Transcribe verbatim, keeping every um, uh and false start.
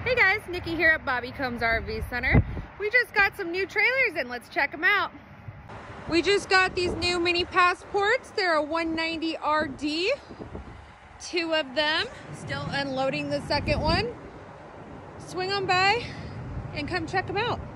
Hey guys, Nikki here at Bobby Combs R V Center. We just got some new trailers in. Let's check them out. We just got these new mini Passports. They're a one ninety R D. Two of them. Still unloading the second one. Swing on by and come check them out.